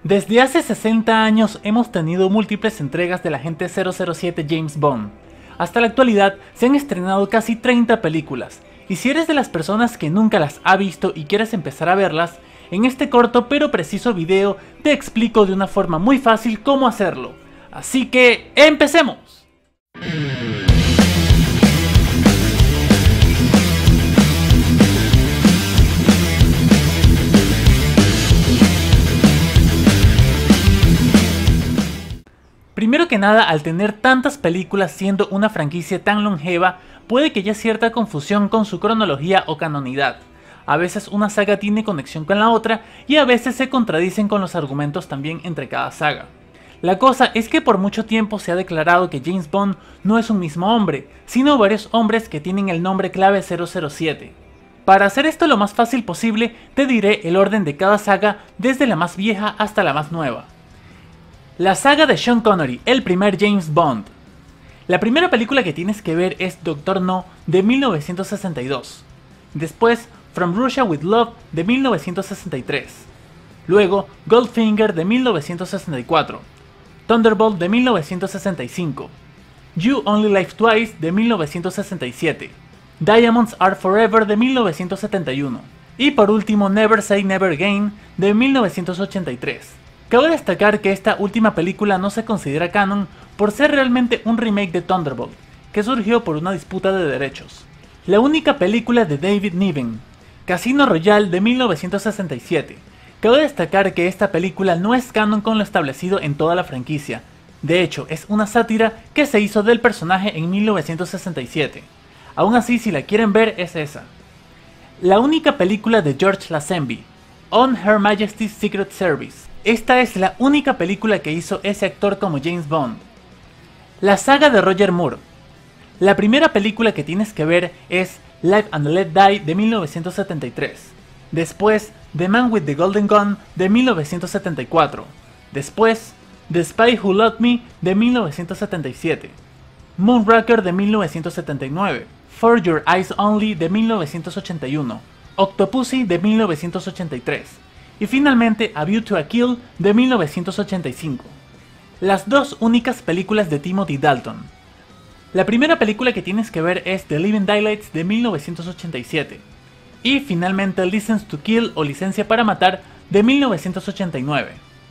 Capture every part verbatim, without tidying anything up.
Desde hace sesenta años hemos tenido múltiples entregas del agente cero cero siete James Bond. Hasta la actualidad se han estrenado casi treinta películas, y si eres de las personas que nunca las ha visto y quieres empezar a verlas, en este corto pero preciso video te explico de una forma muy fácil cómo hacerlo. Así que ¡empecemos! Primero que nada, al tener tantas películas siendo una franquicia tan longeva, puede que haya cierta confusión con su cronología o canonidad. A veces una saga tiene conexión con la otra y a veces se contradicen con los argumentos también entre cada saga. La cosa es que por mucho tiempo se ha declarado que James Bond no es un mismo hombre, sino varios hombres que tienen el nombre clave cero cero siete. Para hacer esto lo más fácil posible, te diré el orden de cada saga desde la más vieja hasta la más nueva. La saga de Sean Connery, el primer James Bond. La primera película que tienes que ver es Doctor No de mil novecientos sesenta y dos. Después, From Russia with Love de mil novecientos sesenta y tres. Luego, Goldfinger de mil novecientos sesenta y cuatro. Thunderbolt de mil novecientos sesenta y cinco. You Only Live Twice de mil novecientos sesenta y siete. Diamonds Are Forever de mil novecientos setenta y uno. Y por último, Never Say Never Again de mil novecientos ochenta y tres. Cabe destacar que esta última película no se considera canon por ser realmente un remake de Thunderbolt, que surgió por una disputa de derechos. La única película de David Niven, Casino Royale de mil novecientos sesenta y siete. Cabe destacar que esta película no es canon con lo establecido en toda la franquicia. De hecho, es una sátira que se hizo del personaje en mil novecientos sesenta y siete. Aún así, si la quieren ver, es esa. La única película de George Lazenby, On Her Majesty's Secret Service. Esta es la única película que hizo ese actor como James Bond. La saga de Roger Moore. La primera película que tienes que ver es Live and Let Die de mil novecientos setenta y tres. Después, The Man with the Golden Gun de mil novecientos setenta y cuatro. Después, The Spy Who Loved Me de mil novecientos setenta y siete. Moonraker de mil novecientos setenta y nueve. For Your Eyes Only de mil novecientos ochenta y uno. Octopussy de mil novecientos ochenta y tres. Y finalmente A View to a Kill de mil novecientos ochenta y cinco. Las dos únicas películas de Timothy Dalton. La primera película que tienes que ver es The Living Daylights de mil novecientos ochenta y siete. Y finalmente License to Kill o Licencia para Matar de mil novecientos ochenta y nueve.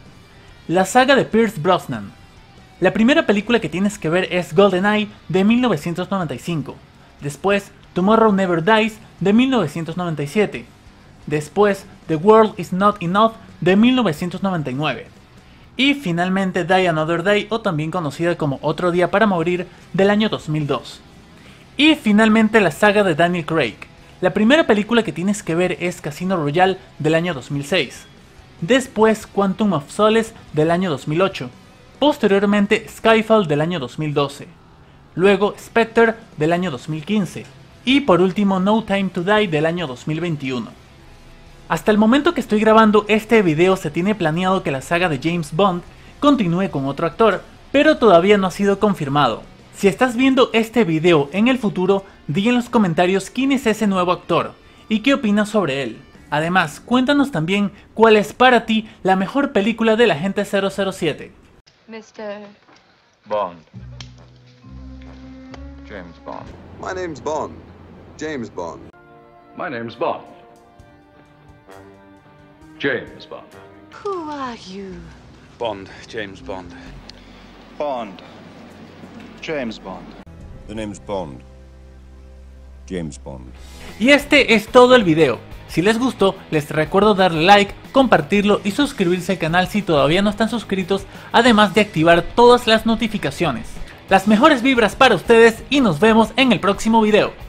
La saga de Pierce Brosnan. La primera película que tienes que ver es GoldenEye de mil novecientos noventa y cinco. Después Tomorrow Never Dies de mil novecientos noventa y siete. Después, The World Is Not Enough de mil novecientos noventa y nueve. Y finalmente Die Another Day, o también conocida como Otro Día para Morir, del año dos mil dos. Y finalmente la saga de Daniel Craig. La primera película que tienes que ver es Casino Royale del año dos mil seis. Después Quantum of Solace del año dos mil ocho. Posteriormente Skyfall del año dos mil doce. Luego Spectre del año dos mil quince. Y por último No Time to Die del año dos mil veintiuno. Hasta el momento que estoy grabando este video se tiene planeado que la saga de James Bond continúe con otro actor, pero todavía no ha sido confirmado. Si estás viendo este video en el futuro, di en los comentarios quién es ese nuevo actor y qué opinas sobre él. Además, cuéntanos también cuál es para ti la mejor película del agente cero cero siete. mister Bond. James Bond. My name's Bond. James Bond. My name's Bond. James Bond. Who are you? Bond, James Bond. Bond. James Bond. The name's Bond. James Bond. Y este es todo el video. Si les gustó, les recuerdo darle like, compartirlo y suscribirse al canal si todavía no están suscritos, además de activar todas las notificaciones. Las mejores vibras para ustedes y nos vemos en el próximo video.